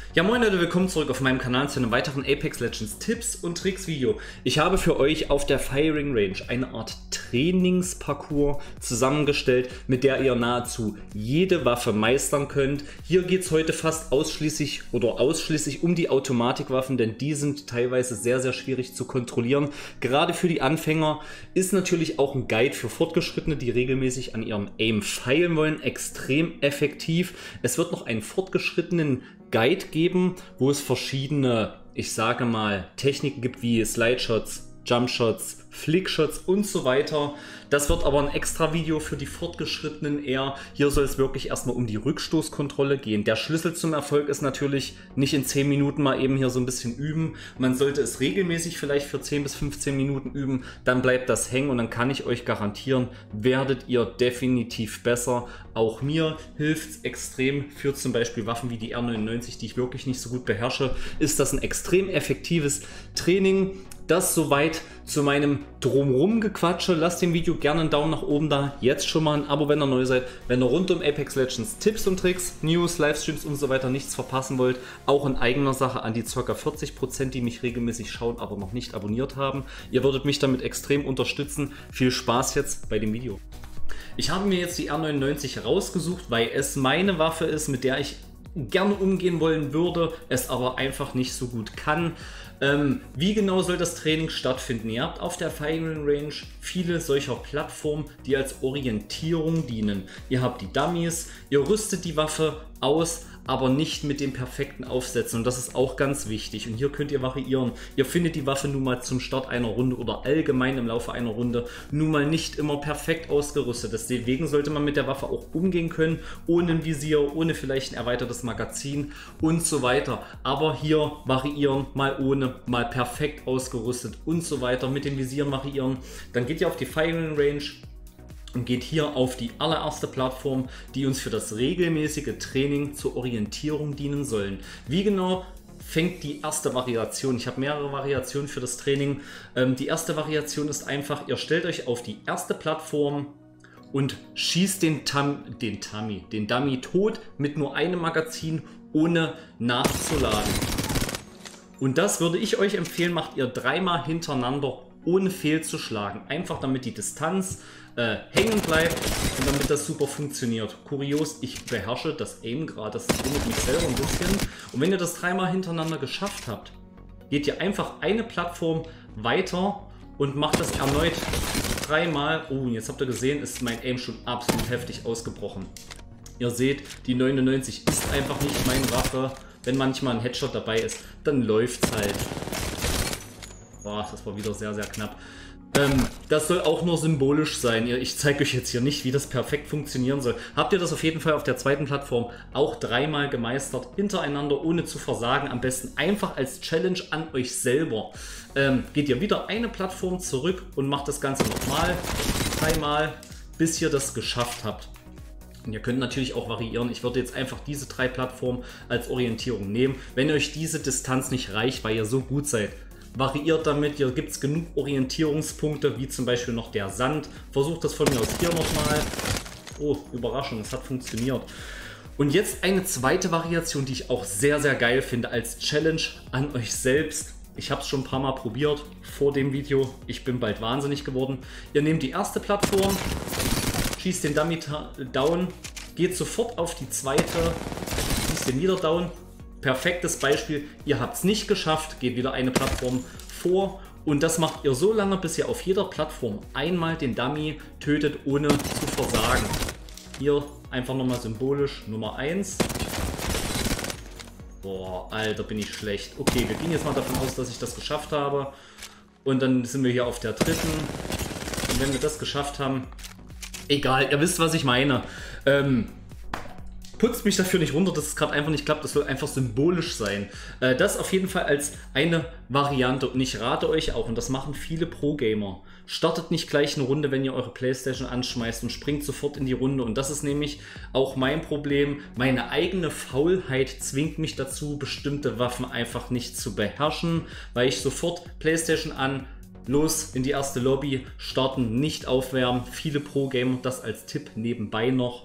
Ja moin Leute, willkommen zurück auf meinem Kanal zu einem weiteren Apex Legends Tipps und Tricks Video. Ich habe für euch auf der Firing Range eine Art Trainingsparcours zusammengestellt, mit der ihr nahezu jede Waffe meistern könnt. Hier geht es heute fast ausschließlich um die Automatikwaffen, denn die sind teilweise sehr, sehr schwierig zu kontrollieren. Gerade für die Anfänger ist natürlich auch ein Guide für Fortgeschrittene, die regelmäßig an ihrem Aim feilen wollen, extrem effektiv. Es wird noch einen fortgeschrittenen Guide geben, wo es verschiedene, ich sage mal, Techniken gibt wie Slideshots, Jumpshots, Flickshots und so weiter. Das wird aber ein extra Video für die Fortgeschrittenen eher. Hier soll es wirklich erstmal um die Rückstoßkontrolle gehen. Der Schlüssel zum Erfolg ist natürlich nicht in 10 Minuten mal eben hier so ein bisschen üben. Man sollte es regelmäßig vielleicht für 10 bis 15 Minuten üben. Dann bleibt das hängen und dann kann ich euch garantieren, werdet ihr definitiv besser. Auch mir hilft es extrem für zum Beispiel Waffen wie die R99, die ich wirklich nicht so gut beherrsche. Ist das ein extrem effektives Training. Das soweit zu meinem Drumherum-Gequatsche. Lasst dem Video gerne einen Daumen nach oben da. Jetzt schon mal ein Abo, wenn ihr neu seid. Wenn ihr rund um Apex Legends Tipps und Tricks, News, Livestreams und so weiter nichts verpassen wollt. Auch in eigener Sache an die ca. 40%, die mich regelmäßig schauen, aber noch nicht abonniert haben. Ihr würdet mich damit extrem unterstützen. Viel Spaß jetzt bei dem Video. Ich habe mir jetzt die R99 rausgesucht, weil es meine Waffe ist, mit der ich gerne umgehen wollen würde, es aber einfach nicht so gut kann. Wie genau soll das Training stattfinden? Ihr habt auf der Firing Range viele solcher Plattformen, die als Orientierung dienen. Ihr habt die Dummies, ihr rüstet die Waffe aus, aber nicht mit dem perfekten Aufsetzen, und das ist auch ganz wichtig. Und hier könnt ihr variieren. Ihr findet die Waffe nun mal zum Start einer Runde oder allgemein im Laufe einer Runde nun mal nicht immer perfekt ausgerüstet. Deswegen sollte man mit der Waffe auch umgehen können, ohne ein Visier, ohne vielleicht ein erweitertes Magazin und so weiter. Aber hier variieren, mal ohne, mal perfekt ausgerüstet und so weiter. Mit den Visieren variieren. Dann geht ihr auf die Firing Range und geht hier auf die allererste Plattform, die uns für das regelmäßige Training zur Orientierung dienen sollen. Wie genau fängt die erste Variation? Ich habe mehrere Variationen für das Training. Die erste Variation ist einfach, ihr stellt euch auf die erste Plattform und schießt den Dummy tot mit nur einem Magazin, ohne nachzuladen. Und das würde ich euch empfehlen, macht ihr dreimal hintereinander, ohne fehlzuschlagen. Einfach damit die Distanz hängen bleibt und damit das super funktioniert. Kurios, ich beherrsche das Aim gerade, das wundert mich selber ein bisschen. Und wenn ihr das dreimal hintereinander geschafft habt, geht ihr einfach eine Plattform weiter und macht das erneut dreimal. Oh, jetzt habt ihr gesehen, ist mein Aim schon absolut heftig ausgebrochen. Ihr seht, die 99 ist einfach nicht meine Waffe. Wenn manchmal ein Headshot dabei ist, dann läuft es halt. Boah, das war wieder sehr, sehr knapp. Das soll auch nur symbolisch sein. Ich zeige euch jetzt hier nicht, wie das perfekt funktionieren soll. Habt ihr das auf jeden Fall auf der zweiten Plattform auch dreimal gemeistert, hintereinander, ohne zu versagen. Am besten einfach als Challenge an euch selber. Geht ihr wieder eine Plattform zurück und macht das Ganze nochmal, dreimal, bis ihr das geschafft habt. Und ihr könnt natürlich auch variieren. Ich würde jetzt einfach diese 3 Plattformen als Orientierung nehmen. Wenn euch diese Distanz nicht reicht, weil ihr so gut seid, variiert damit. Hier gibt es genug Orientierungspunkte, wie zum Beispiel noch der Sand. Versucht das von mir aus hier nochmal. Oh, Überraschung, es hat funktioniert. Und jetzt eine zweite Variation, die ich auch sehr, sehr geil finde, als Challenge an euch selbst. Ich habe es schon ein paar Mal probiert vor dem Video. Ich bin bald wahnsinnig geworden. Ihr nehmt die erste Plattform, schießt den Dummy down, geht sofort auf die zweite, schießt den wieder down. Perfektes Beispiel, ihr habt es nicht geschafft, geht wieder eine Plattform vor und das macht ihr so lange, bis ihr auf jeder Plattform einmal den Dummy tötet, ohne zu versagen. Hier einfach nochmal symbolisch Nummer 1. Boah, Alter, bin ich schlecht. Okay, wir gehen jetzt mal davon aus, dass ich das geschafft habe. Und dann sind wir hier auf der dritten. Und wenn wir das geschafft haben, egal, ihr wisst, was ich meine. Putzt mich dafür nicht runter, dass es gerade einfach nicht klappt. Das soll einfach symbolisch sein. Das auf jeden Fall als eine Variante. Und ich rate euch auch, und das machen viele Pro-Gamer, startet nicht gleich eine Runde, wenn ihr eure Playstation anschmeißt und springt sofort in die Runde. Und das ist nämlich auch mein Problem. Meine eigene Faulheit zwingt mich dazu, bestimmte Waffen einfach nicht zu beherrschen, weil ich sofort Playstation an, los in die erste Lobby, starten, nicht aufwärmen. Viele Pro-Gamer, das als Tipp nebenbei noch.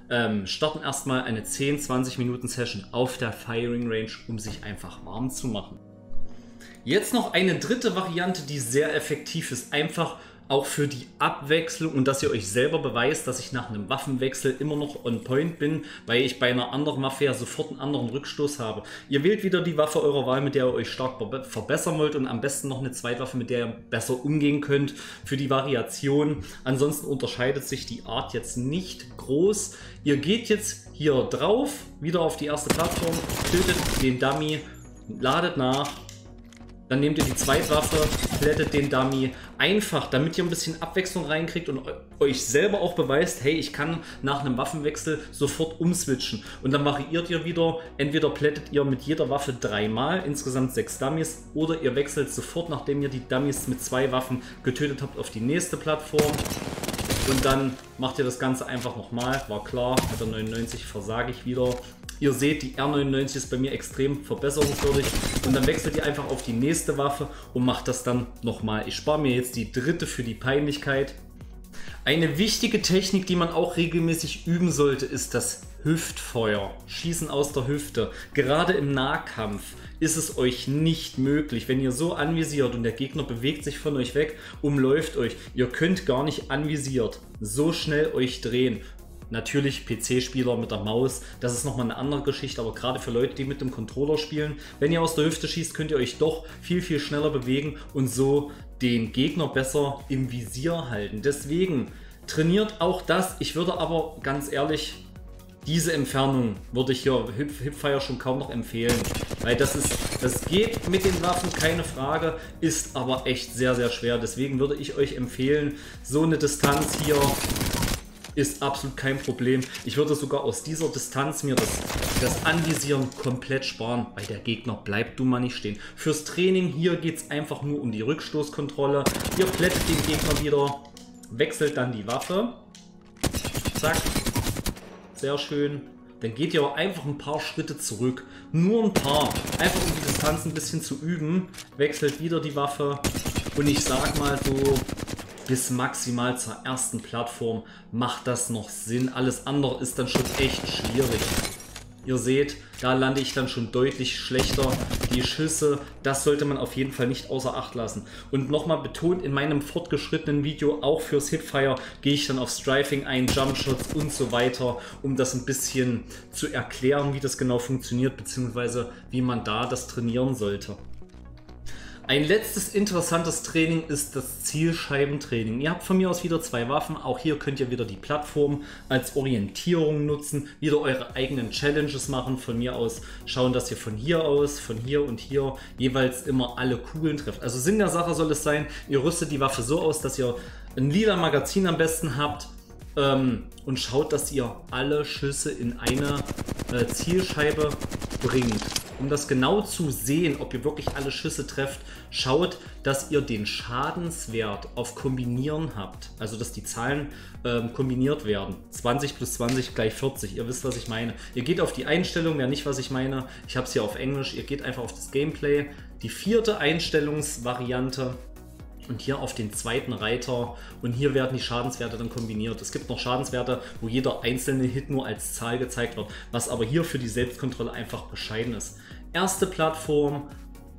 starten erstmal eine 10-20 Minuten Session auf der Firing Range, um sich einfach warm zu machen. Jetzt noch eine dritte Variante, die sehr effektiv ist, einfach auch für die Abwechslung und dass ihr euch selber beweist, dass ich nach einem Waffenwechsel immer noch on point bin, weil ich bei einer anderen Waffe ja sofort einen anderen Rückstoß habe. Ihr wählt wieder die Waffe eurer Wahl, mit der ihr euch stark verbessern wollt und am besten noch eine Zweitwaffe, mit der ihr besser umgehen könnt für die Variation. Ansonsten unterscheidet sich die Art jetzt nicht groß. Ihr geht jetzt hier drauf, wieder auf die erste Plattform, tötet den Dummy, ladet nach. Dann nehmt ihr die Zweitwaffe, plättet den Dummy einfach, damit ihr ein bisschen Abwechslung reinkriegt und euch selber auch beweist, hey, ich kann nach einem Waffenwechsel sofort umswitchen. Und dann variiert ihr wieder, entweder plättet ihr mit jeder Waffe 3 Mal, insgesamt 6 Dummies, oder ihr wechselt sofort, nachdem ihr die Dummies mit 2 Waffen getötet habt, auf die nächste Plattform. Und dann macht ihr das Ganze einfach nochmal, war klar, mit der 99 versage ich wieder. Ihr seht, die R99 ist bei mir extrem verbesserungswürdig und dann wechselt ihr einfach auf die nächste Waffe und macht das dann nochmal. Ich spare mir jetzt die dritte für die Peinlichkeit. Eine wichtige Technik, die man auch regelmäßig üben sollte, ist das Hüftfeuer. Schießen aus der Hüfte. Gerade im Nahkampf ist es euch nicht möglich, wenn ihr so anvisiert und der Gegner bewegt sich von euch weg, umläuft euch. Ihr könnt gar nicht anvisiert so schnell euch drehen. Natürlich PC-Spieler mit der Maus, das ist nochmal eine andere Geschichte, aber gerade für Leute, die mit dem Controller spielen, wenn ihr aus der Hüfte schießt, könnt ihr euch doch viel schneller bewegen und so den Gegner besser im Visier halten. Deswegen trainiert auch das. Ich würde aber ganz ehrlich, diese Entfernung würde ich hier Hipfire schon kaum noch empfehlen, weil das geht mit den Waffen, keine Frage, ist aber echt sehr schwer. Deswegen würde ich euch empfehlen, so eine Distanz hier ist absolut kein Problem. Ich würde sogar aus dieser Distanz mir das Anvisieren komplett sparen, weil der Gegner bleibt nun mal nicht stehen. Fürs Training hier geht es einfach nur um die Rückstoßkontrolle. Ihr plättet den Gegner wieder, wechselt dann die Waffe. Zack. Sehr schön. Dann geht ihr aber einfach ein paar Schritte zurück. Nur ein paar. Einfach um die Distanz ein bisschen zu üben. Wechselt wieder die Waffe. Und ich sag mal so, bis maximal zur ersten Plattform macht das noch Sinn. Alles andere ist dann schon echt schwierig. Ihr seht, da lande ich dann schon deutlich schlechter. Die Schüsse, das sollte man auf jeden Fall nicht außer Acht lassen. Und nochmal betont, in meinem fortgeschrittenen Video, auch fürs Hipfire, gehe ich dann auf Strafing ein, Jumpshots und so weiter, um das ein bisschen zu erklären, wie das genau funktioniert, beziehungsweise wie man da das trainieren sollte. Ein letztes interessantes Training ist das Zielscheibentraining. Ihr habt von mir aus wieder 2 Waffen. Auch hier könnt ihr wieder die Plattform als Orientierung nutzen. Wieder eure eigenen Challenges machen. Von mir aus schauen, dass ihr von hier aus, von hier und hier jeweils immer alle Kugeln trefft. Also Sinn der Sache soll es sein, ihr rüstet die Waffe so aus, dass ihr ein lila Magazin am besten habt. Und schaut, dass ihr alle Schüsse in eine Zielscheibe bringt. Um das genau zu sehen, ob ihr wirklich alle Schüsse trefft, schaut, dass ihr den Schadenswert auf Kombinieren habt. Also, dass die Zahlen kombiniert werden. 20 plus 20 gleich 40. Ihr wisst, was ich meine. Ihr geht auf die Einstellung, wer nicht, was ich meine. Ich habe es hier auf Englisch. Ihr geht einfach auf das Gameplay. Die 4. Einstellungsvariante. Und hier auf den 2. Reiter und hier werden die Schadenswerte dann kombiniert. Es gibt noch Schadenswerte, wo jeder einzelne Hit nur als Zahl gezeigt wird, was aber hier für die Selbstkontrolle einfach bescheiden ist. Erste Plattform.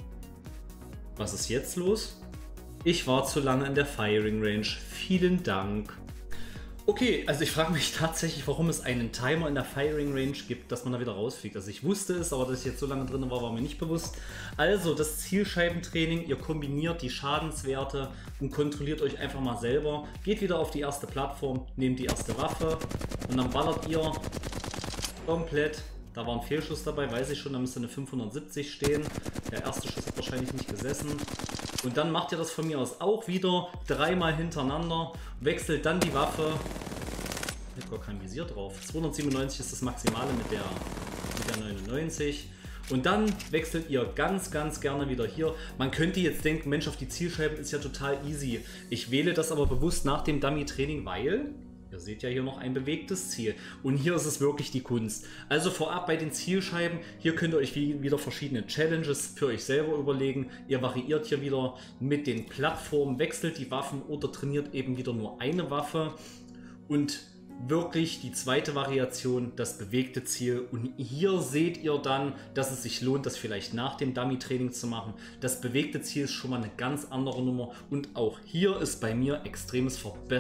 Was ist jetzt los? Ich war zu lange in der Firing Range. Vielen Dank. Okay, also ich frage mich tatsächlich, warum es einen Timer in der Firing Range gibt, dass man da wieder rausfliegt. Also ich wusste es, aber dass ich jetzt so lange drin war, war mir nicht bewusst. Also das Zielscheibentraining, ihr kombiniert die Schadenswerte und kontrolliert euch einfach mal selber. Geht wieder auf die erste Plattform, nehmt die erste Waffe und dann ballert ihr komplett. Da war ein Fehlschuss dabei, weiß ich schon, da müsste eine 570 stehen. Der erste Schuss hat wahrscheinlich nicht gesessen. Und dann macht ihr das von mir aus auch wieder 3 Mal hintereinander, wechselt dann die Waffe. Ich habe gar kein Visier drauf. 297 ist das Maximale mit der 99. Und dann wechselt ihr ganz gerne wieder hier. Man könnte jetzt denken, Mensch, auf die Zielscheiben ist ja total easy. Ich wähle das aber bewusst nach dem Dummy-Training, weil ihr seht ja hier noch ein bewegtes Ziel. Und hier ist es wirklich die Kunst. Also vorab bei den Zielscheiben, hier könnt ihr euch wieder verschiedene Challenges für euch selber überlegen. Ihr variiert hier wieder mit den Plattformen, wechselt die Waffen oder trainiert eben wieder nur eine Waffe. Und wirklich die zweite Variation, das bewegte Ziel. Und hier seht ihr dann, dass es sich lohnt, das vielleicht nach dem Dummy-Training zu machen. Das bewegte Ziel ist schon mal eine ganz andere Nummer. Und auch hier ist bei mir extremes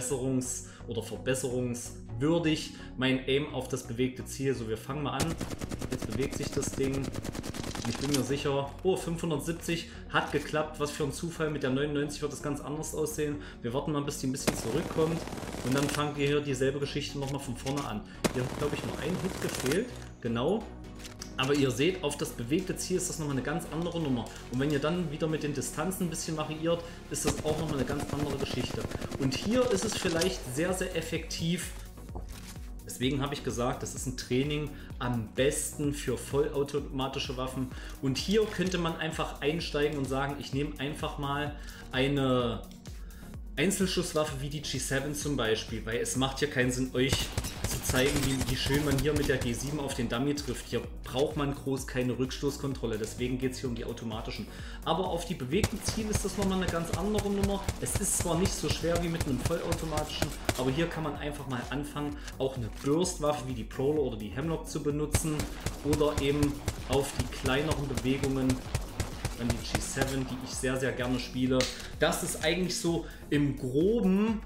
verbesserungswürdig mein Aim auf das bewegte Ziel. So, wir fangen mal an. Jetzt bewegt sich das Ding. Ich bin mir sicher, oh, 570 hat geklappt. Was für ein Zufall. Mit der 99 wird das ganz anders aussehen. Wir warten mal, bis die ein bisschen zurückkommt. Und dann fangen wir hier dieselbe Geschichte nochmal von vorne an. Hier hat, glaube ich, nur ein Hit gefehlt. Genau. Aber ihr seht, auf das bewegte Ziel ist das nochmal eine ganz andere Nummer. Und wenn ihr dann wieder mit den Distanzen ein bisschen variiert, ist das auch nochmal eine ganz andere Geschichte. Und hier ist es vielleicht sehr, sehr effektiv. Deswegen habe ich gesagt, das ist ein Training am besten für vollautomatische Waffen. Und hier könnte man einfach einsteigen und sagen, ich nehme einfach mal eine Einzelschusswaffe wie die G7 zum Beispiel, weil es macht ja keinen Sinn, euch zu zeigen, wie schön man hier mit der G7 auf den Dummy trifft. Hier braucht man groß keine Rückstoßkontrolle, deswegen geht es hier um die automatischen. Aber auf die bewegten Ziele ist das nochmal eine ganz andere Nummer. Es ist zwar nicht so schwer wie mit einem vollautomatischen, aber hier kann man einfach mal anfangen, auch eine Burstwaffe wie die Prowler oder die Hemlock zu benutzen oder eben auf die kleineren Bewegungen, dann die G7, die ich sehr, sehr gerne spiele. Das ist eigentlich so im Groben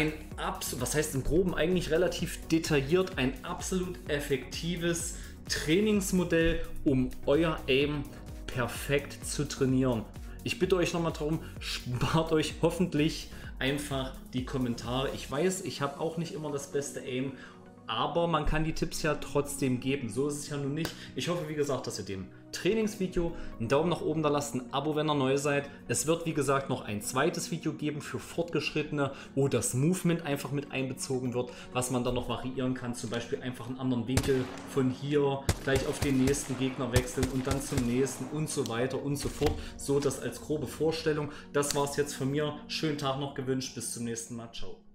was heißt im Groben, eigentlich relativ detailliert, ein absolut effektives Trainingsmodell, um euer Aim perfekt zu trainieren. Ich bitte euch nochmal darum, spart euch hoffentlich einfach die Kommentare. Ich weiß, ich habe auch nicht immer das beste Aim, aber man kann die Tipps ja trotzdem geben. So ist es ja nun nicht. Ich hoffe, wie gesagt, dass ihr dem Trainingsvideo einen Daumen nach oben da lasst, ein Abo, wenn ihr neu seid. Es wird, wie gesagt, noch ein zweites Video geben für Fortgeschrittene, wo das Movement einfach mit einbezogen wird, was man dann noch variieren kann. Zum Beispiel einfach einen anderen Winkel von hier gleich auf den nächsten Gegner wechseln und dann zum nächsten und so weiter und so fort. So das als grobe Vorstellung. Das war es jetzt von mir. Schönen Tag noch gewünscht. Bis zum nächsten Mal. Ciao.